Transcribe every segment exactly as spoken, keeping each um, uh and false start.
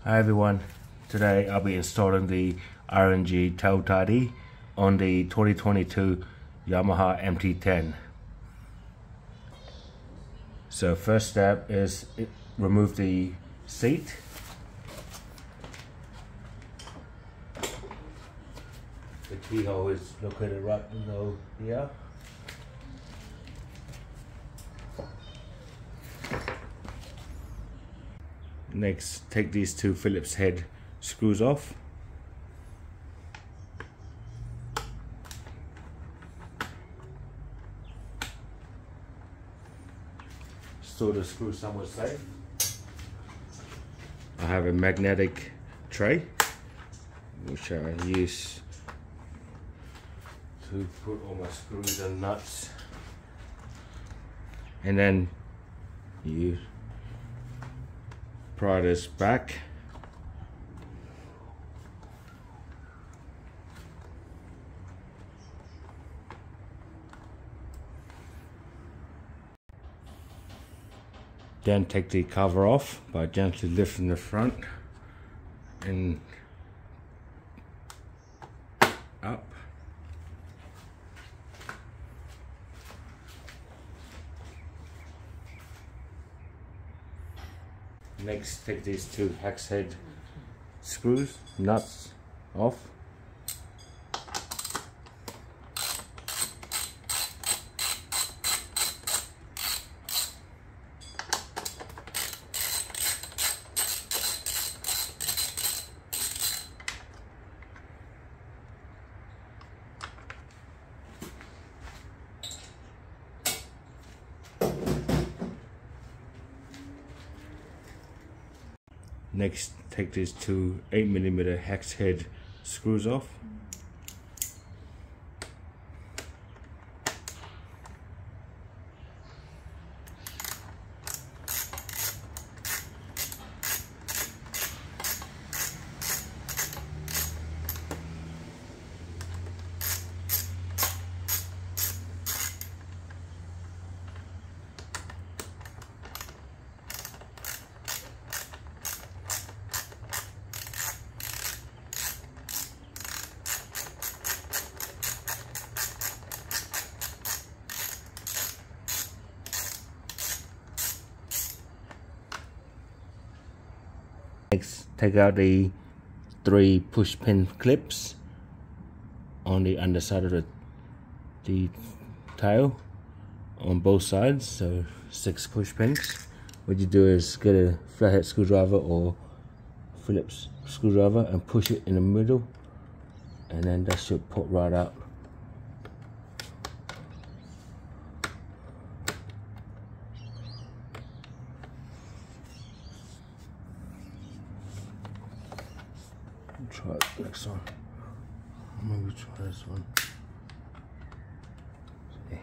Hi everyone, today I'll be installing the R N G tail tidy on the twenty twenty-two Yamaha M T ten. So first step is it, remove the seat. The keyhole is located right below here. Next, take these two Phillips head screws off. Store the screw somewhere safe. I have a magnetic tray which I use to put all my screws and nuts, and then you pry this back. Then take the cover off by gently lifting the front and up. Next, take these two hex head screws, nuts off. Next, take these two eight millimeter hex head screws off. Next, take out the three push pin clips on the underside of the, the tail on both sides, so six push pins. What you do is get a flathead screwdriver or Phillips screwdriver and push it in the middle, and then that should pop right out. Try the next one. Maybe try this one. Okay.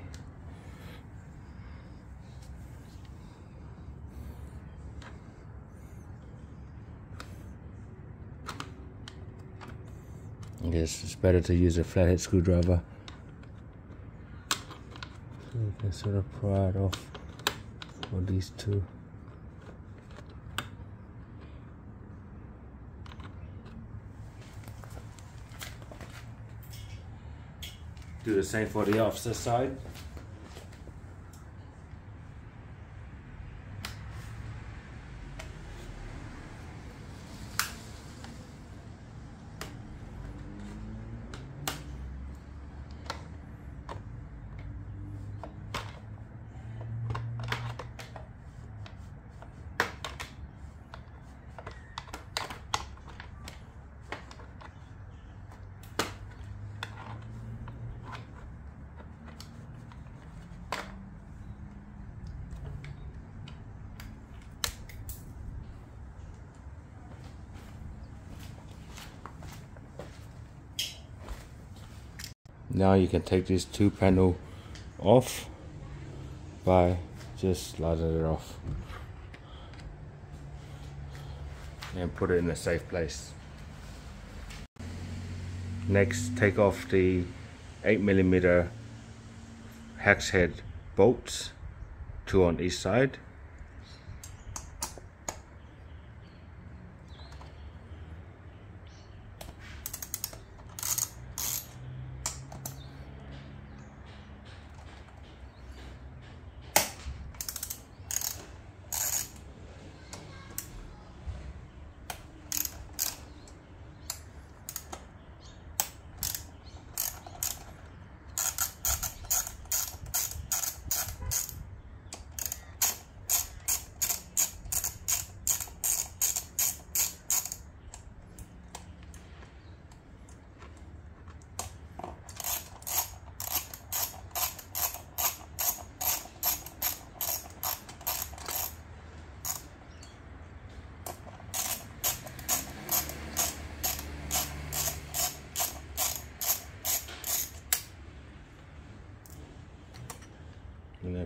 I guess it's better to use a flathead screwdriver, so you can sort of pry it off for these two. Do the same for the opposite side. Now you can take this two panel off by just sliding it off and put it in a safe place. Next, take off the eight millimeter hex head bolts, two on each side.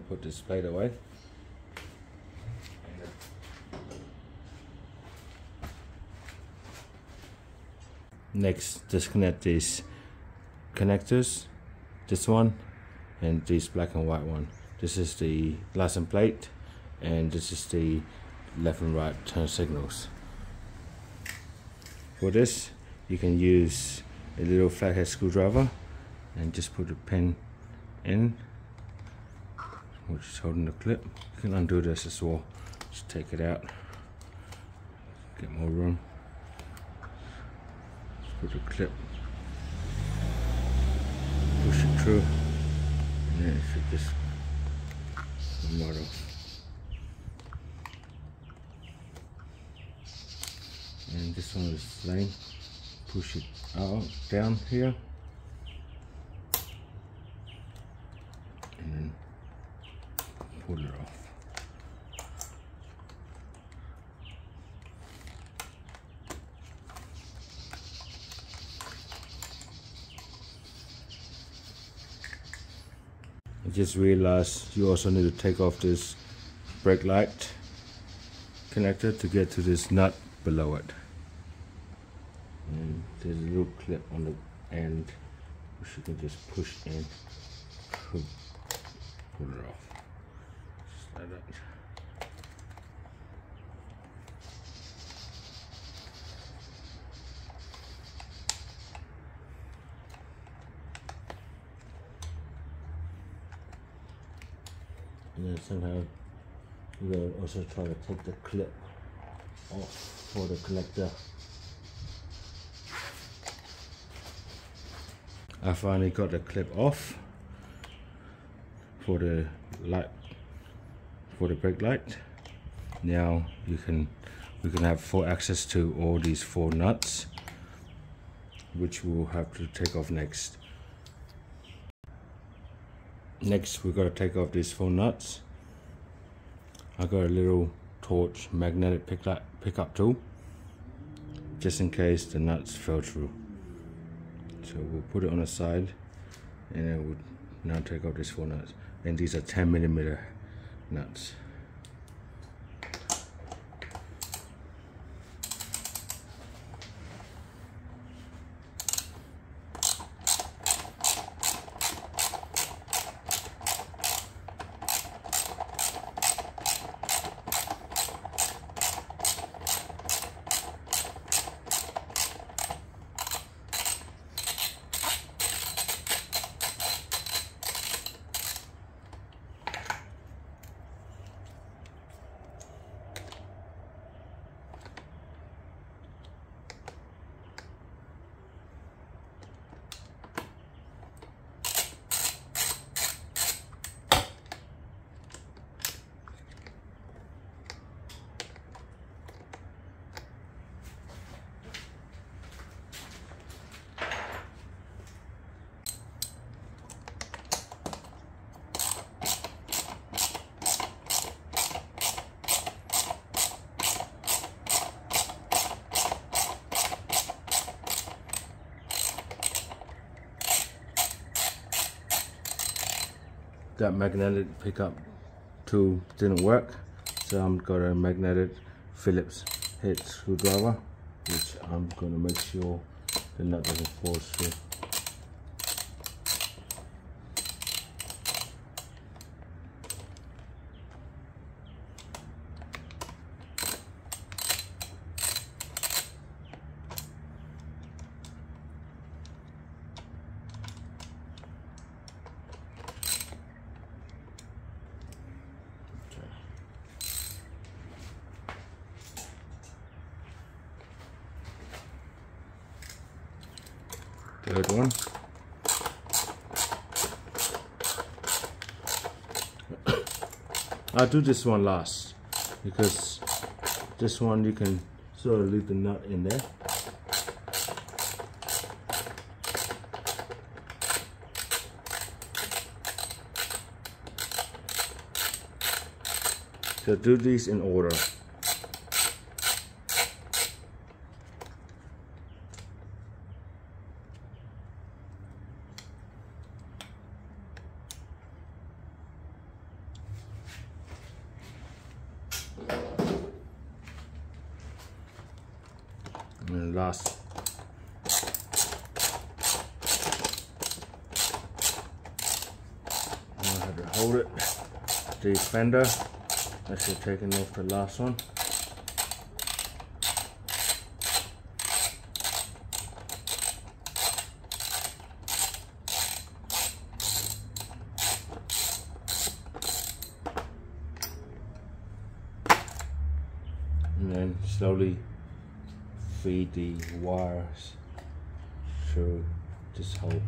put this plate away. Next, disconnect these connectors, this one and this black and white one. This is the license plate and this is the left and right turn signals. For this, you can use a little flathead screwdriver and just put the pin in, which is holding the clip. You can undo this as well. Just take it out, get more room. Just put the clip, push it through, and then it should just come right off. And this one is the same. Push it out, down here, and then pull it off. I just realized you also need to take off this brake light connector to get to this nut below it. And there's a little clip on the end which you can just push in, pull, pull it off. Just like that. And then somehow you will also try to take the clip off for the connector. I finally got the clip off for the light, for the brake light. Now you can we can have full access to all these four nuts, which we'll have to take off next. Next, we've got to take off these four nuts. I got a little torch magnetic pickup pickup tool, just in case the nuts fell through. So we'll put it on the side, and then we'll now take off these four nuts. And these are ten millimeter nuts. That magnetic pickup tool didn't work, so I'm got a magnetic Phillips head screwdriver, which I'm going to make sure the nut doesn't fall through. Third one. I'll do this one last, because this one you can sort of leave the nut in there. So do these in order. And then last, I have to hold it. The fender, actually taking off the last one. And then slowly feed the wires through this hole.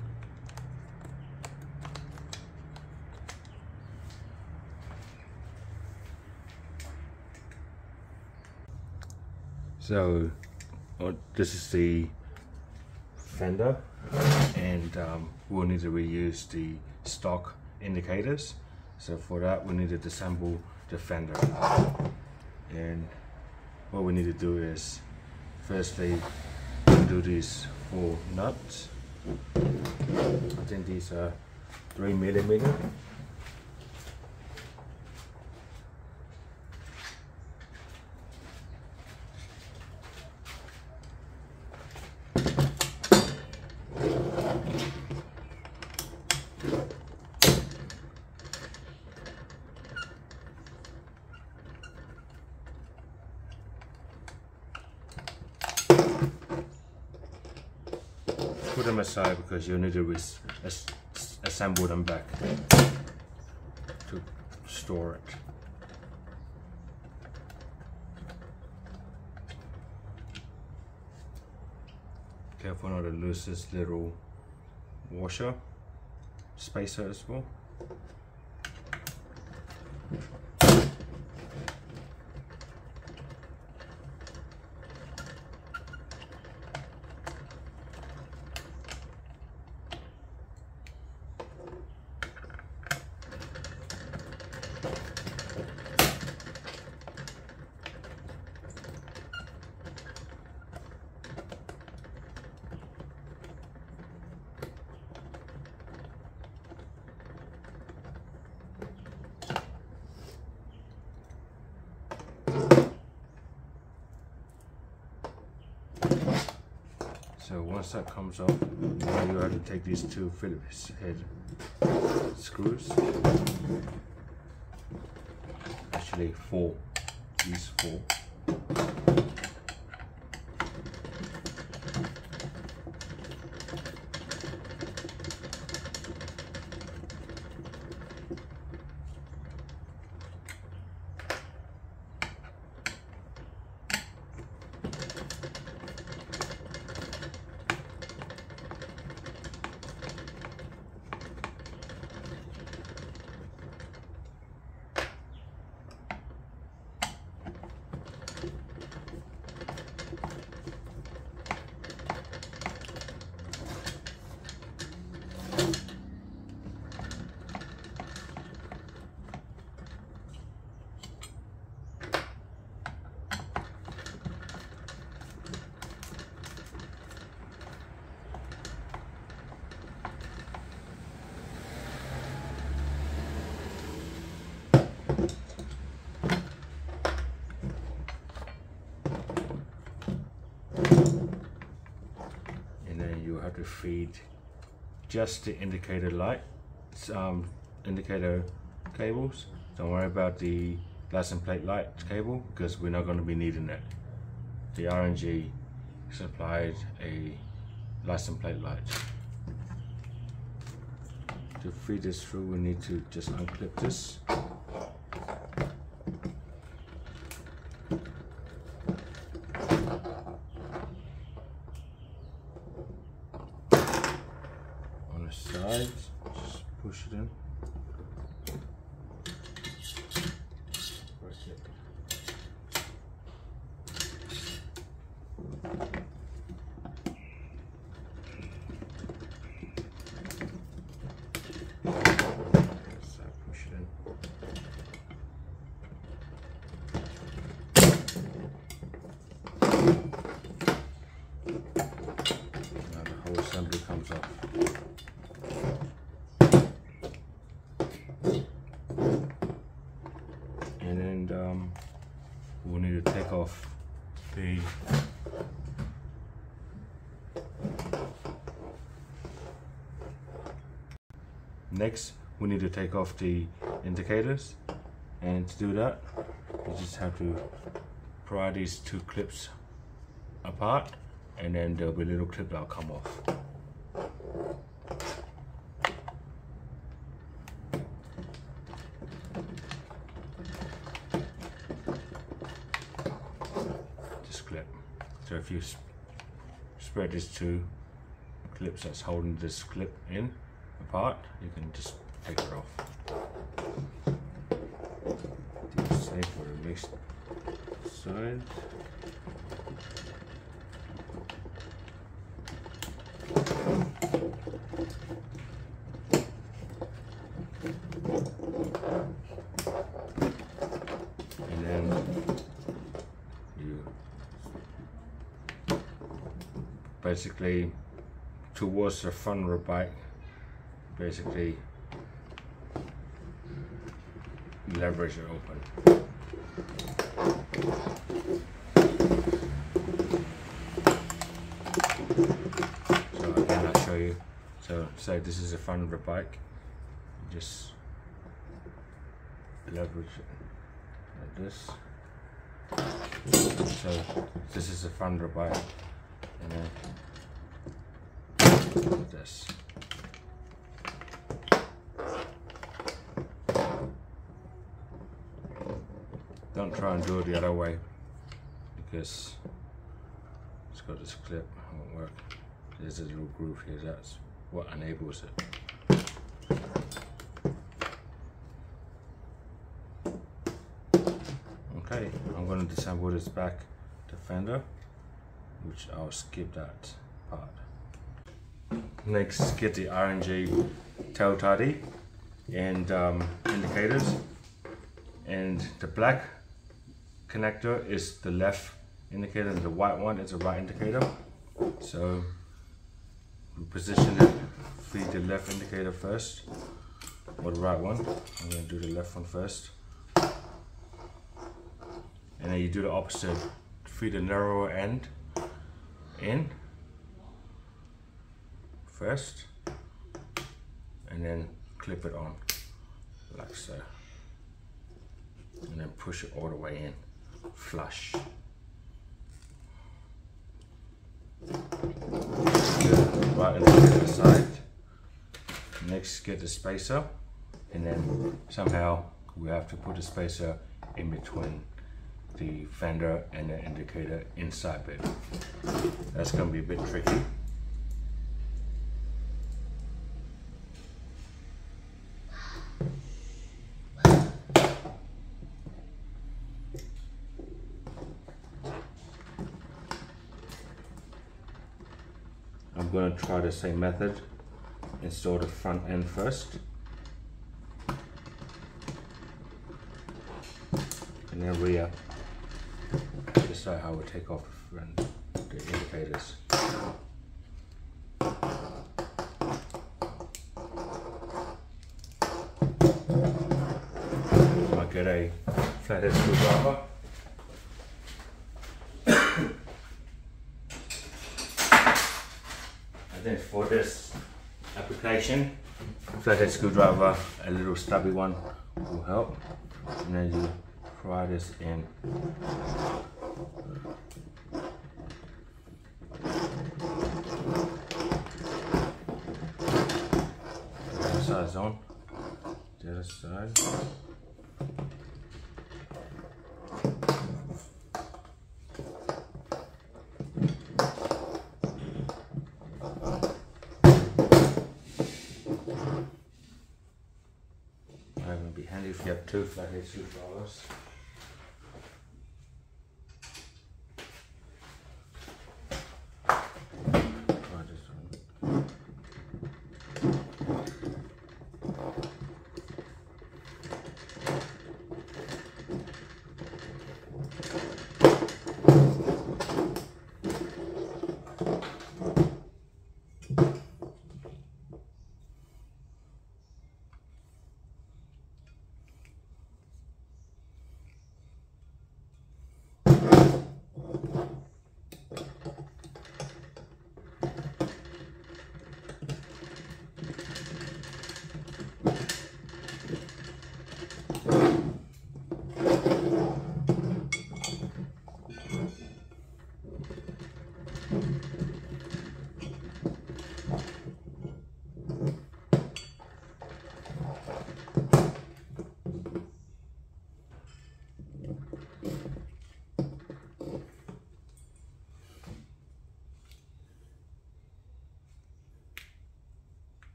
So uh, this is the fender, and um, we'll need to reuse the stock indicators. So for that we need to disassemble the fender. And what we need to do is firstly do these four nuts. I think these are three millimeter. Put them aside because you'll need to as as assemble them back to store it. Careful not to lose this little washer spacer as well. So once that comes off, now you have to take these two Phillips head screws. Actually four, these four. Have to feed just the indicator light, um, indicator cables. Don't worry about the license plate light cable because we're not going to be needing that. The R N G supplied a license plate light. To feed this through, we need to just unclip this. Sides, just push it in. Press it. So push it in. Now the whole assembly comes off. And then um, we'll need to take off the Next, we need to take off the indicators, and to do that, you just have to pry these two clips apart, and then there'll be a little clip that'll come off. Just clip. So if you sp spread these two clips that's holding this clip in apart, you can just take it off. Do the same for the next side. And then you basically towards the front of the bike, basically leverage it open. So again, I'll show you. So say this is the front of the bike, you just leverage it like this. So this is the front of the bike, and then like this. Don't try and do it the other way, because it's got this clip, it won't work. There's a little groove here, that's what enables it. Okay, I'm going to disassemble this back to fender, which I'll skip that part. Next, get the R N G tail tidy and um, indicators, and the black connector is the left indicator and the white one is the right indicator. So we position it, feed the left indicator first, or the right one. I'm going to do the left one first, and then you do the opposite, feed the narrower end in first, and then clip it on like so, and then push it all the way in, flush. Right on the other side. Next, get the spacer, and then somehow we have to put a spacer in between the fender and the indicator inside bit. That's going to be a bit tricky. I'm going to try the same method. Install the front end first, and then rear. Decide how we take off the indicators. I'll get a flathead screwdriver. And then for this application, flathead screwdriver, a little stubby one will help. And then you pry this in. The other side's on. The other side. It would be handy if you have two flathead screwdrivers.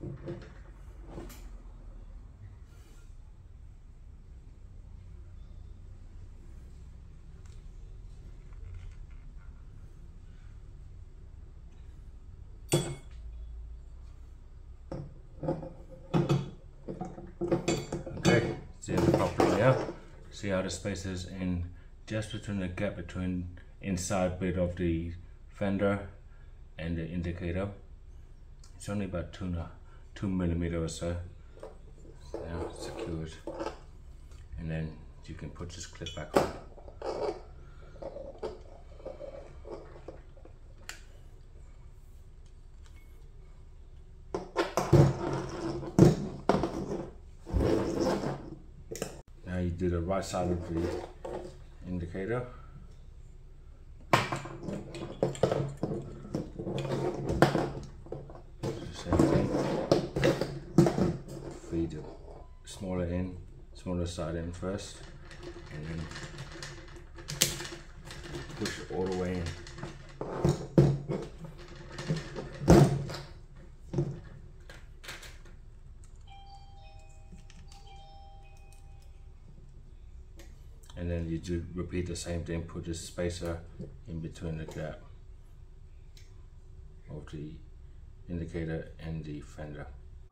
Okay, it's in properly now. See how the space is in just between the gap between inside bit of the fender and the indicator. It's only about two, two millimeter or so. Now secured, and then you can put this clip back on. Now you do the right side of the indicator. Same thing. Feed the smaller in, smaller side in first, and then push all the way in. And then you do repeat the same thing, put the spacer in between the gap of the indicator and the fender.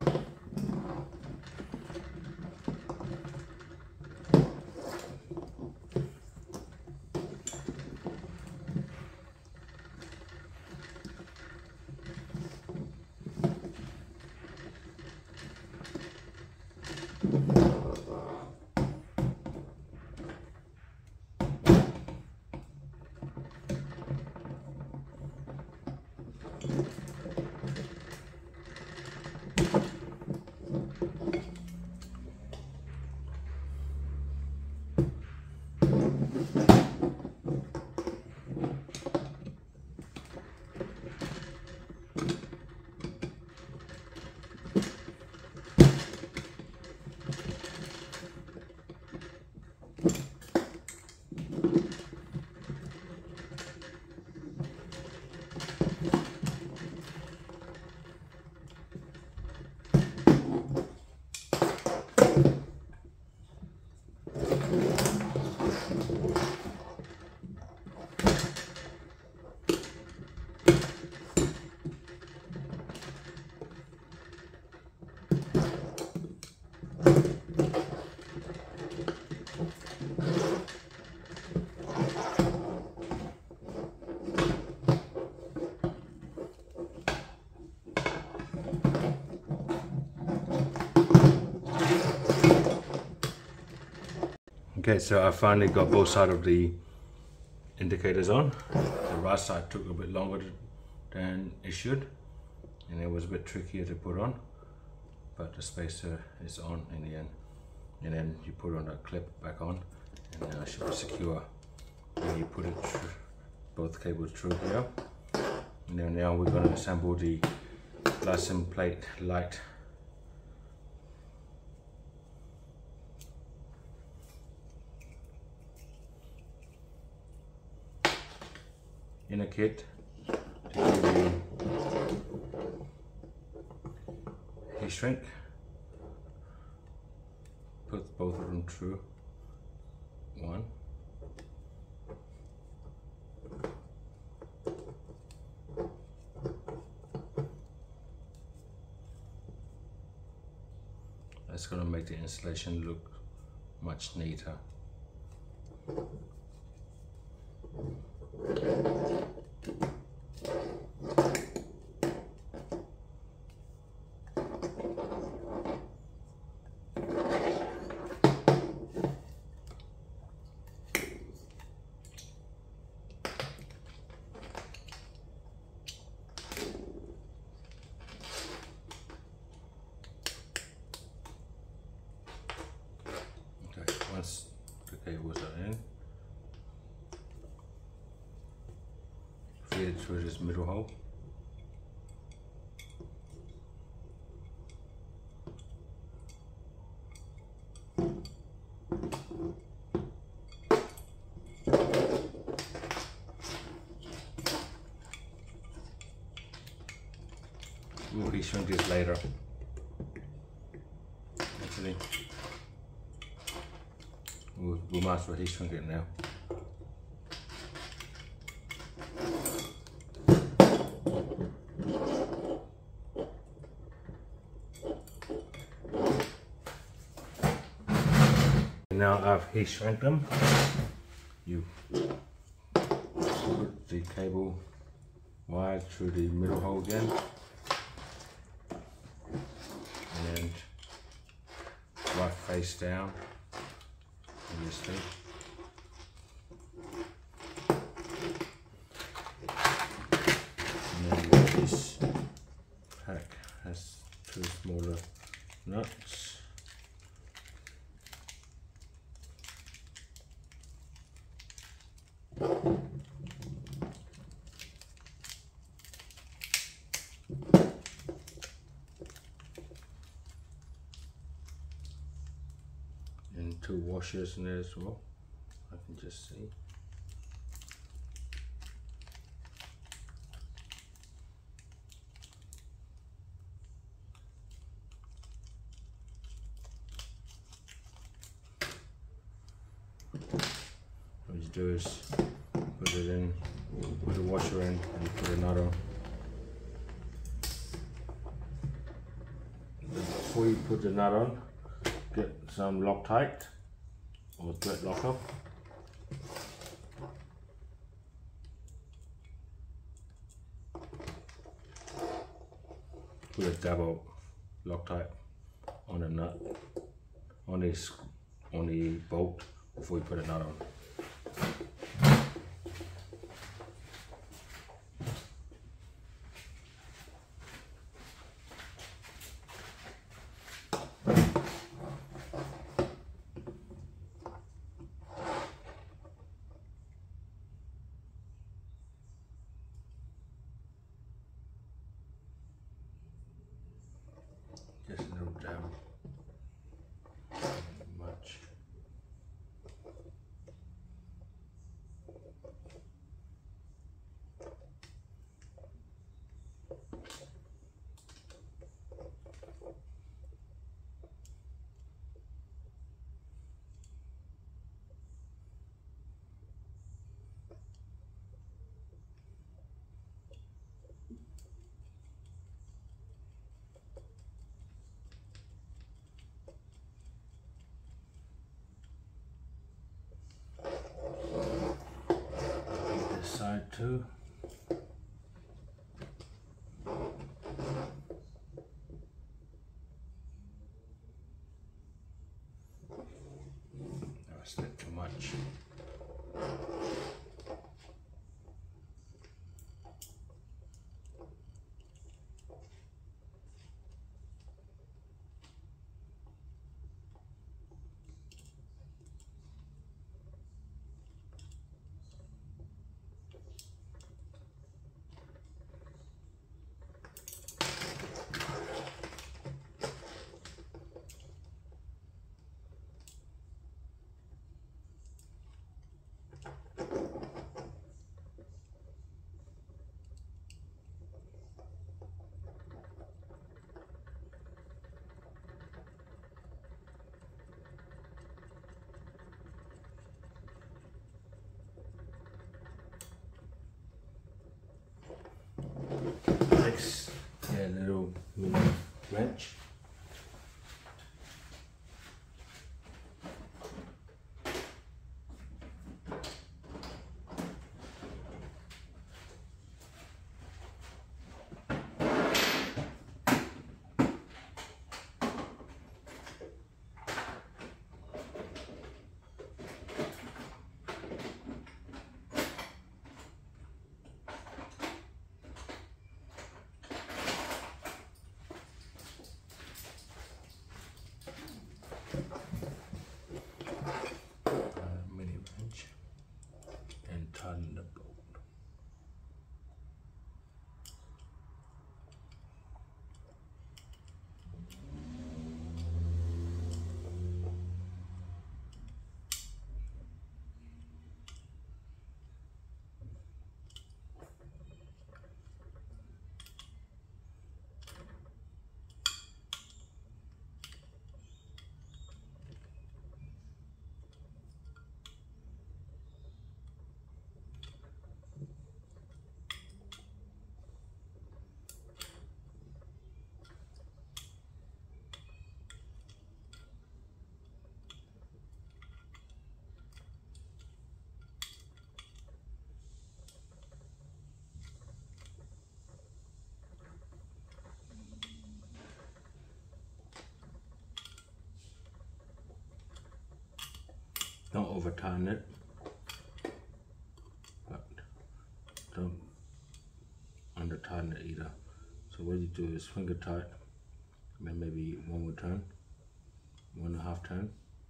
Okay, so I finally got both sides of the indicators on. The right side took a bit longer than it should, and it was a bit trickier to put on, but the spacer is on in the end. And then you put on that clip back on, and then it should be secure. And you put it through, both cables through here. And then now we're going to assemble the license plate light. In a kit to do the heat shrink. Put both of them through. One. That's going to make the installation look much neater. Once the cables are in, feed it through this middle hole. We'll heat shrink this later. actually. We'll, we might as well heat shrink it now. Now I've heat shrunk them. You put the cable wire through the middle hole again, and right face down, obviously. And then this pack has two smaller nuts. And two washers in there as well, I can just see. What you do is put it in, put the washer in, and put a nut on. Before you put the nut on, get some Loctite or thread locker. Put a double Loctite on the nut, on this, on the bolt before you put a nut on. Just a little down, not much. Side too. That's not too much. Next, yeah, little mini wrench. Don't over tighten it, but don't under tighten it either. So what you do is finger tight, and then maybe one more turn, one and a half turn.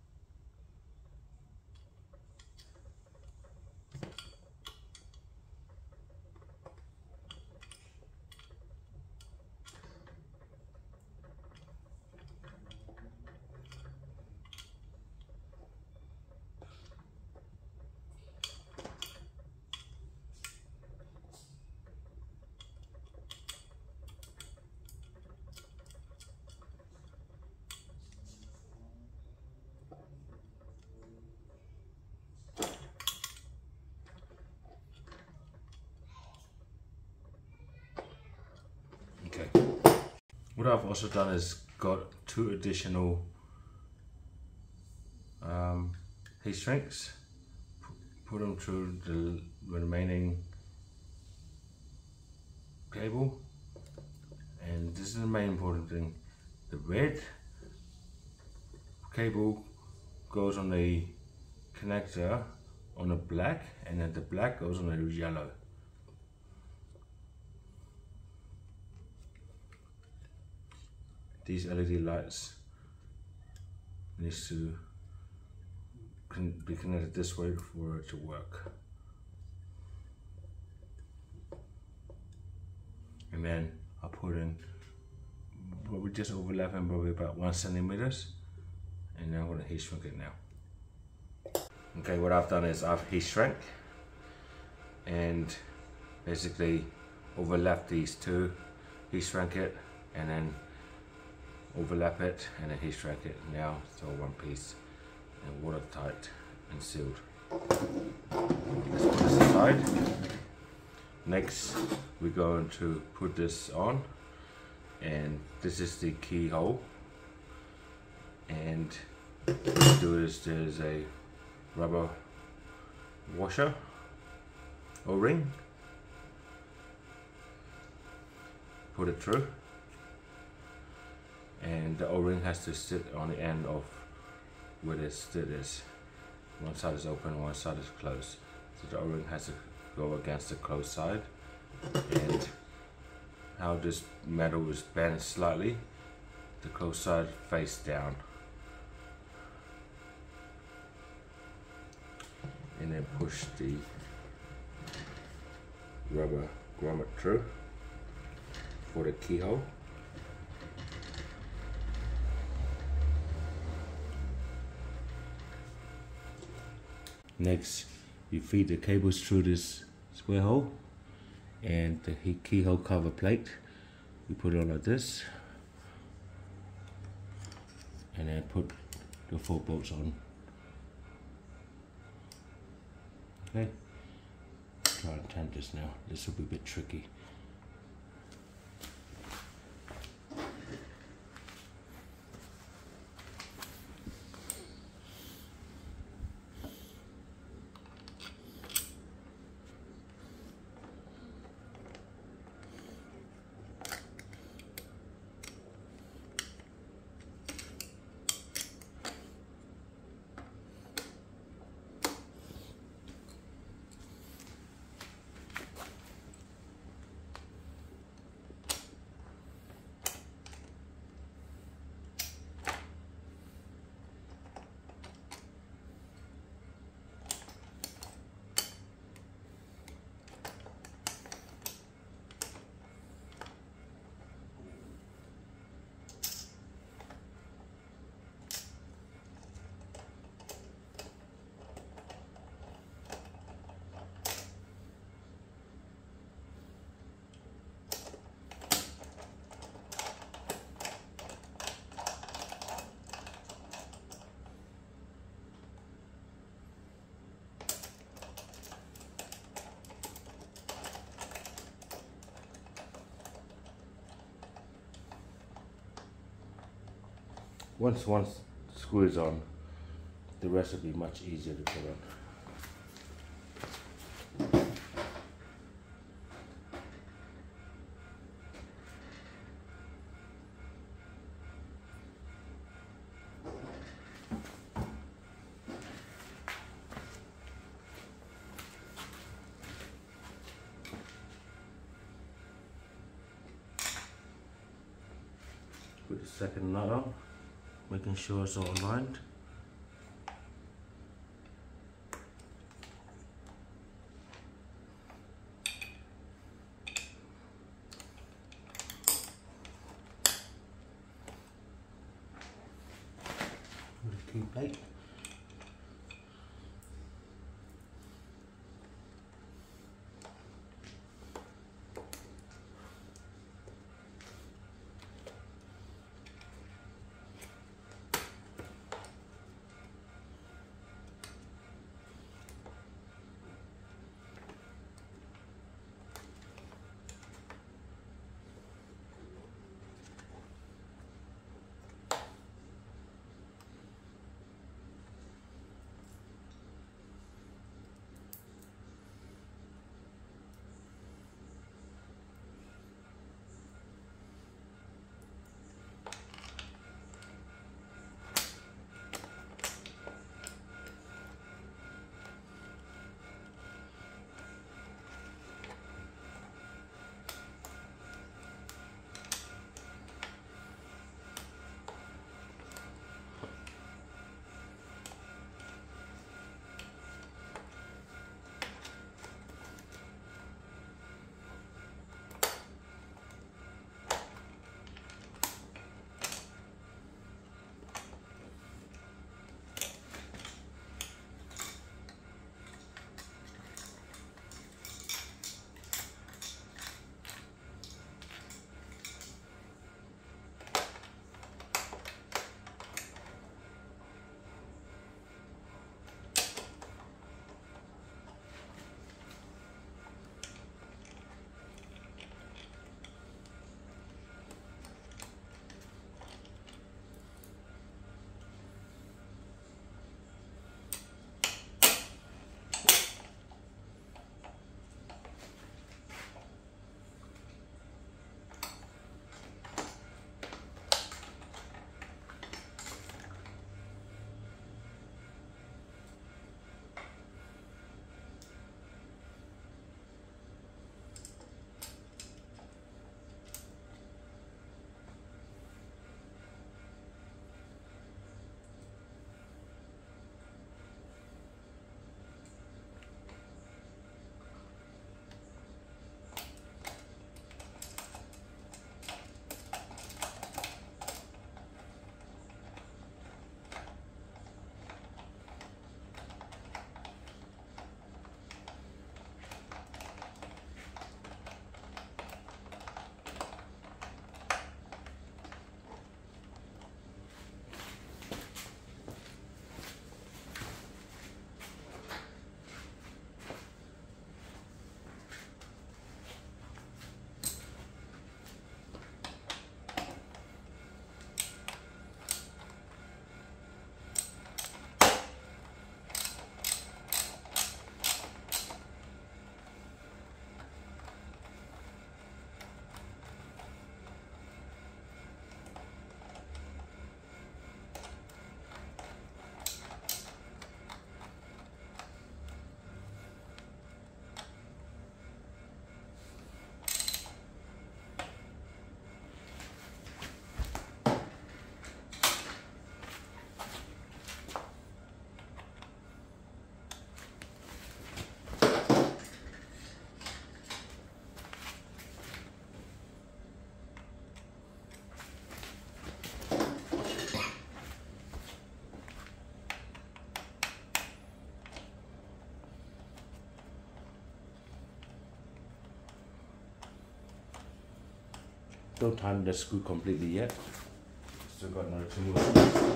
Okay. What I've also done is got two additional um, heat shrinks, put them through the remaining cable, and this is the main important thing. The red cable goes on the connector on the black, and then the black goes on the yellow. These L E D lights needs to be connected this way for it to work. And then I'll put in probably just overlapping probably about one centimeters, and then I'm going to heat shrink it now. Okay, what I've done is I've heat shrink and basically overlap these two, heat shrink it, and then overlap it, and then heat shrink it. Now it's all one piece and watertight and sealed. Let's put this aside. Next, we're going to put this on, and this is the keyhole. And what we do is there's a rubber washer O-ring. Put it through, and the O-ring has to sit on the end of where this slit is. One side is open, one side is closed. So the O-ring has to go against the closed side. And how this metal is bent slightly, the closed side face down. And then push the rubber grommet through for the keyhole. Next, you feed the cables through this square hole, and the keyhole cover plate, you put it on like this, and then put the four bolts on. Okay, try and tighten this now. This will be a bit tricky. Once one screw is on, the rest will be much easier to put on. Put the second nut on, making sure it's all aligned. With a key plate. Don't tighten the screw completely yet. Still got another two more.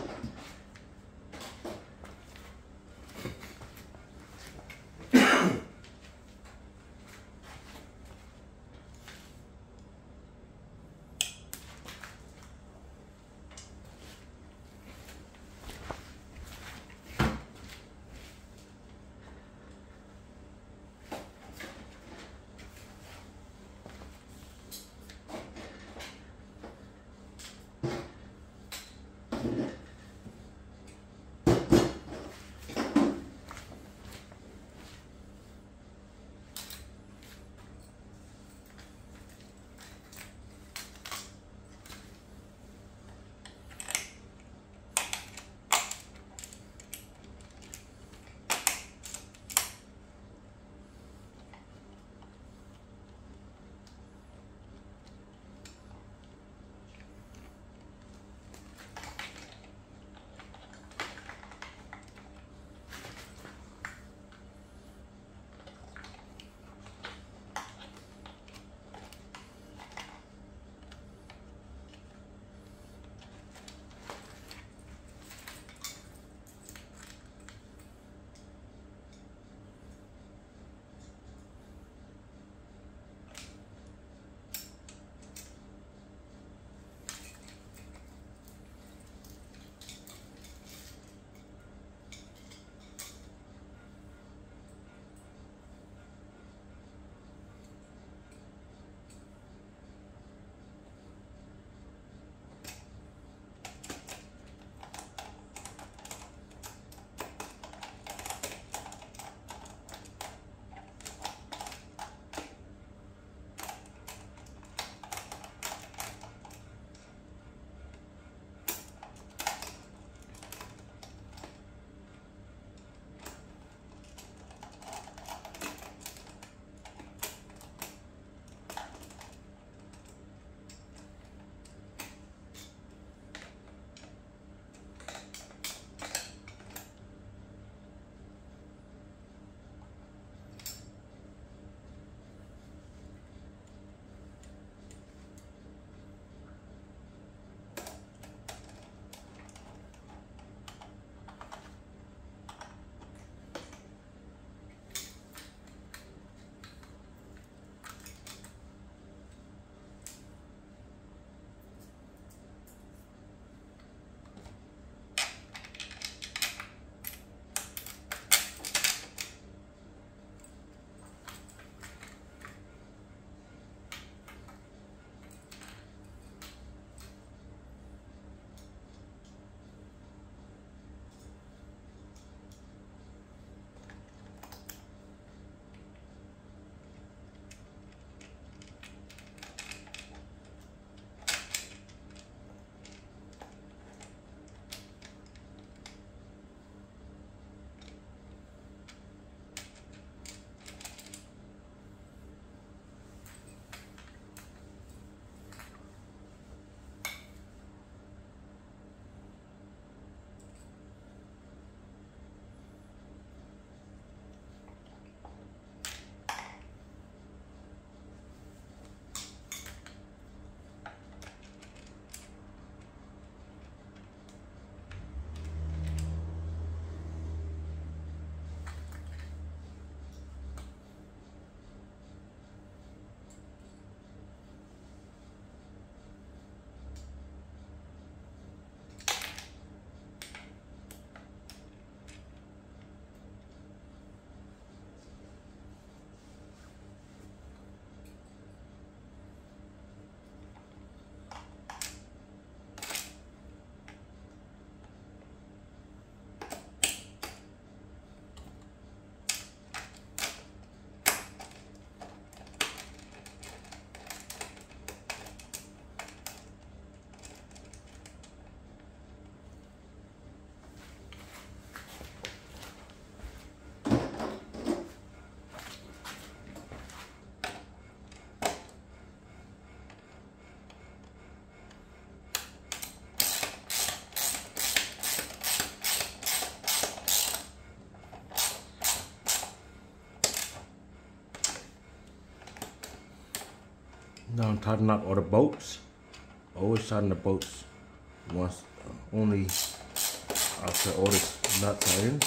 Don't tighten up all the bolts. Always tighten the bolts once, only after all the nuts are in.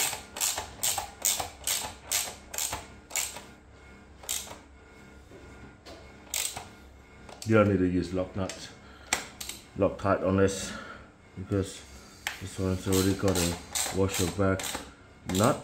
You don't need to use lock nuts, Loctite on this, because this one's already got a washer back nut.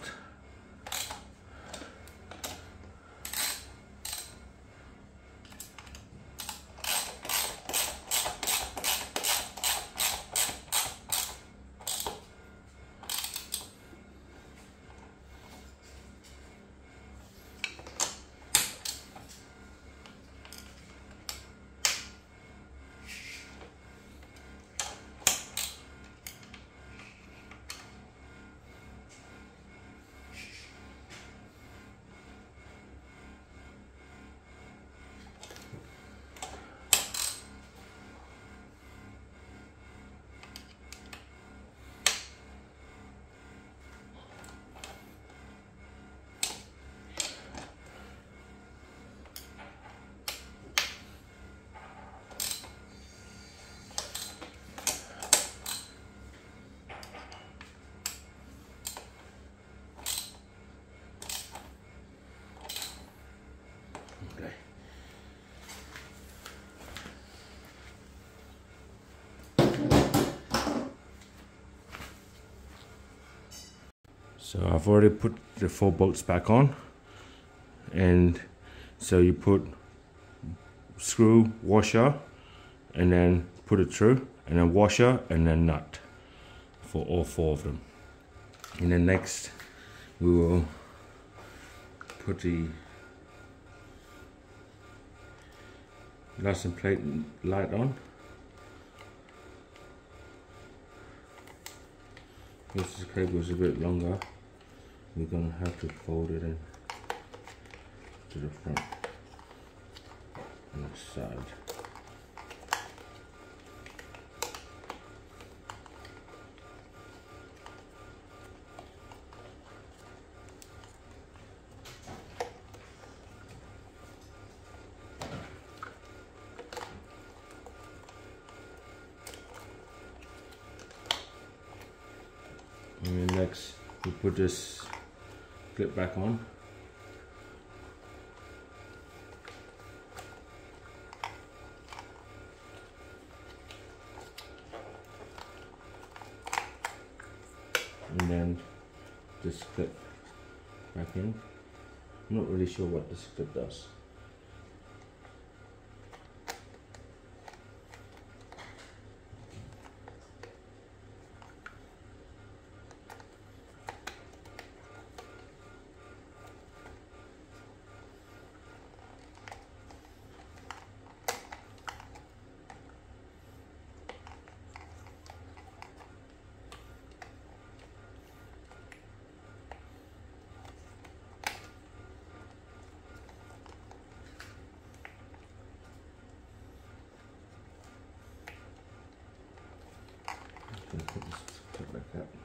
So I've already put the four bolts back on, and so you put screw, washer, and then put it through, and then washer, and then nut for all four of them. And then next we will put the license plate light on. This cable is a bit longer. We're gonna have to fold it in to the front and the side. And then next we put this clip back on. And then this clip back in. I'm not really sure what this clip does. Put this clip back up.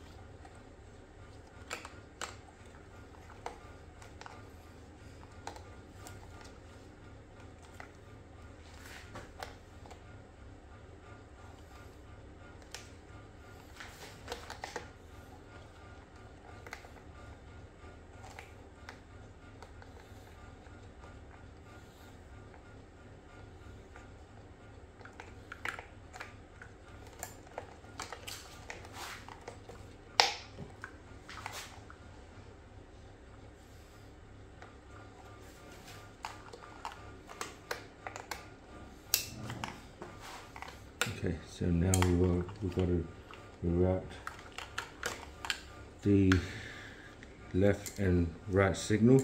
Okay, so now we will, we've got to route the left and right signal.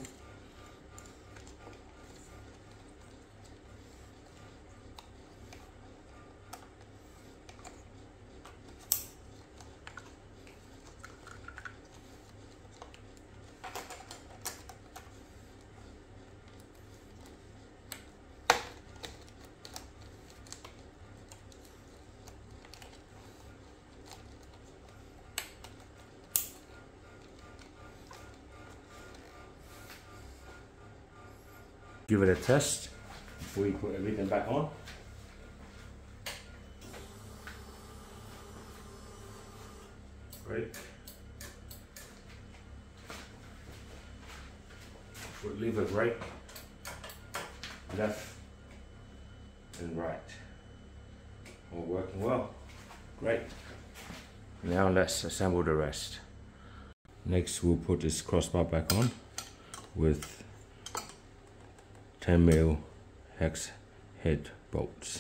Give it a test. before we put everything back on. Brake. Foot lever brake. Left and right. All working well. Great. Now let's assemble the rest. Next we'll put this crossbar back on with ten mil hex head bolts.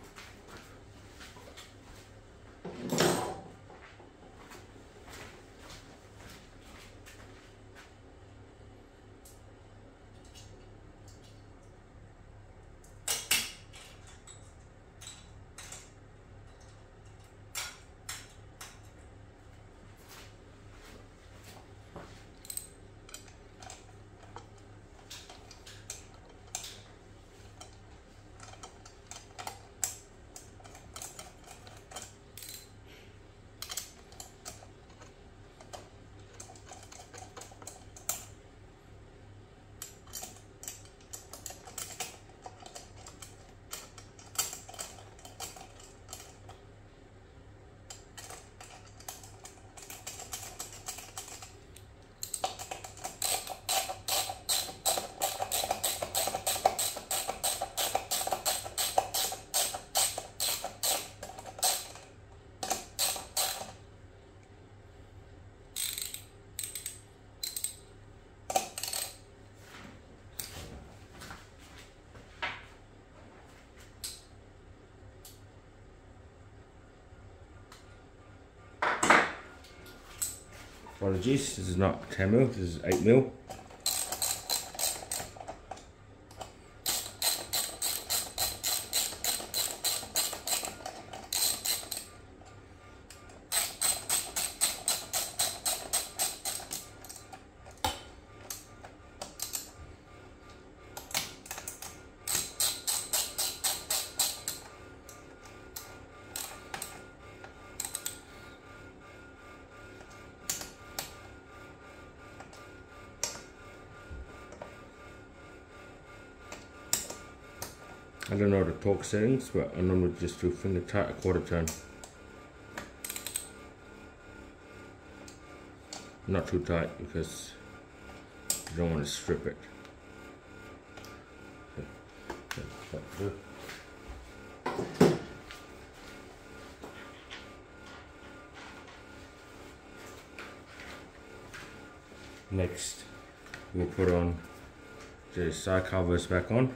Apologies, this is not ten mil, this is eight mil. I don't know the torque settings, but I normally just do finger tight a quarter turn. Not too tight because you don't want to strip it. Next, we'll put on the side covers back on.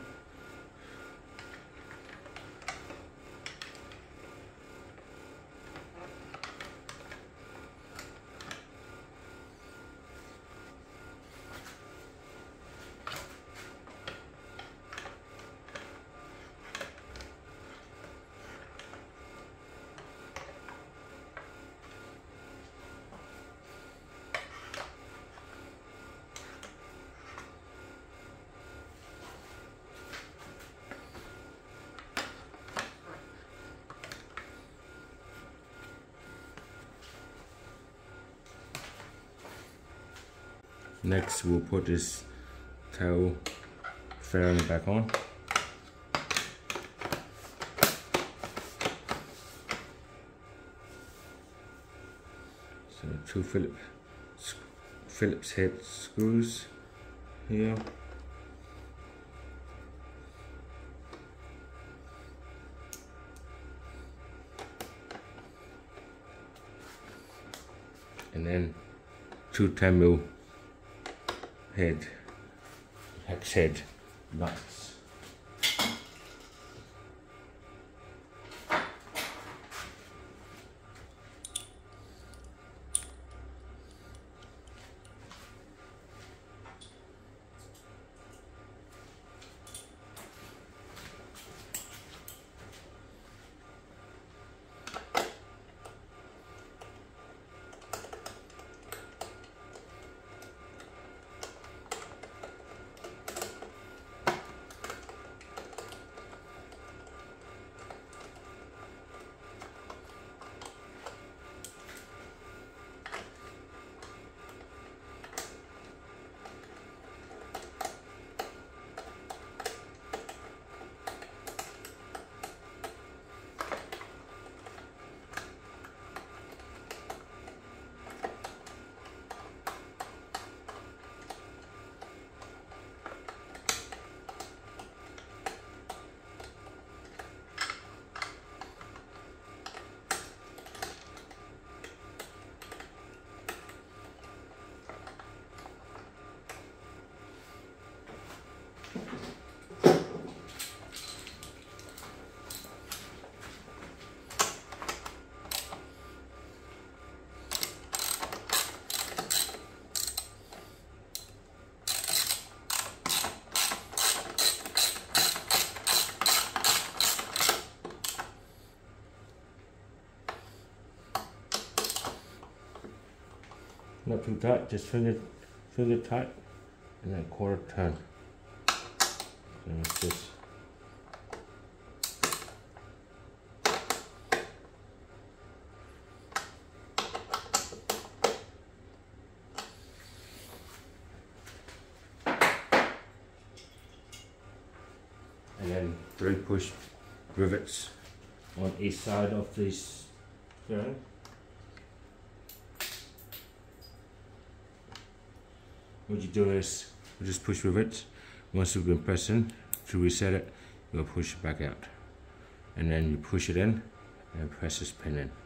Next, we'll put this tail fairing back on. So two Phillips Phillips head screws here. And then two ten mil head, hex head nuts. Not too tight, just finger, finger tight, and then quarter turn. So it's just and then three push rivets on each side of this fairing. What you do is you just push rivets. Once you've been pressing to reset it, you'll push it back out, and then you push it in and press this pin in.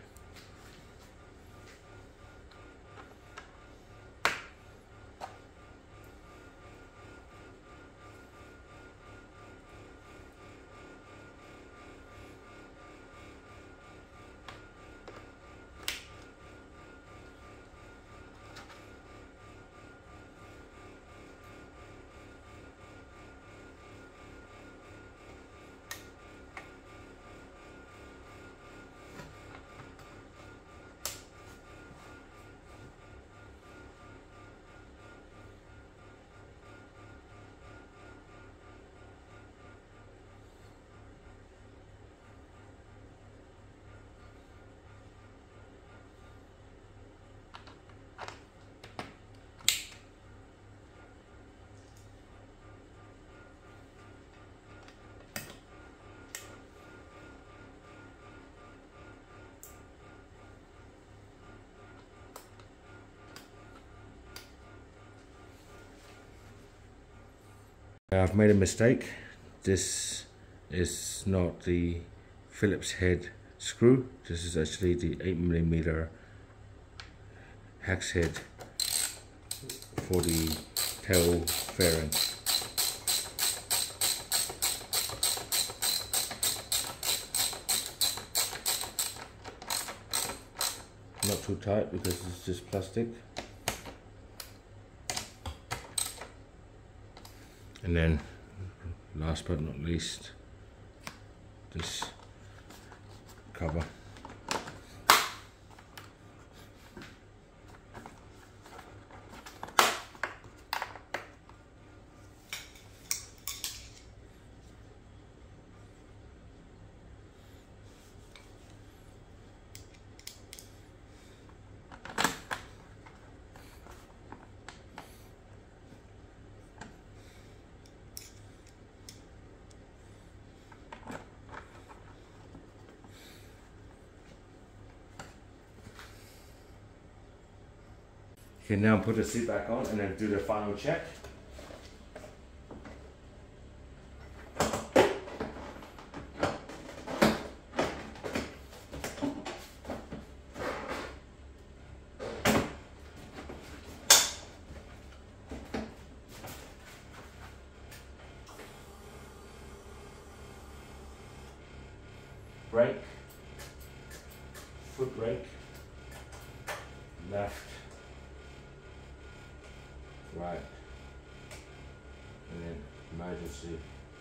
I've made a mistake. This is not the Phillips head screw. This is actually the eight millimeter hex head for the tail fairing. Not too tight because it's just plastic. And then, last but not least, this cover. You can now put the seat back on and then do the final check. Brake, foot brake, left, right, and then emergency.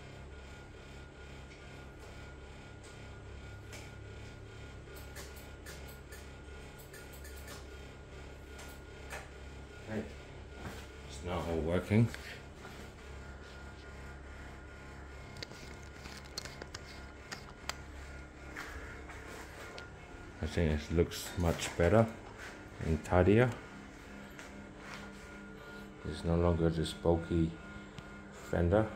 Okay, it's now all working. I think it looks much better and tidier. It's no longer this bulky fender.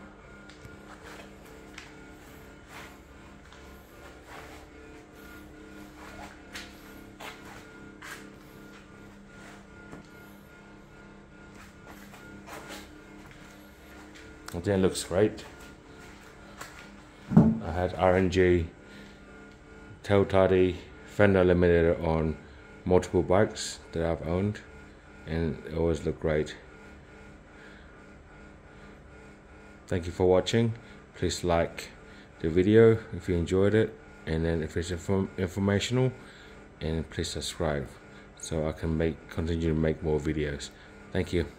I think it looks great. I had R N G tail tidy fender eliminator on multiple bikes that I've owned, and it always looked great. Thank you for watching. Please like the video if you enjoyed it, and then if it's inform informational, and please subscribe so I can make continue to make more videos. Thank you.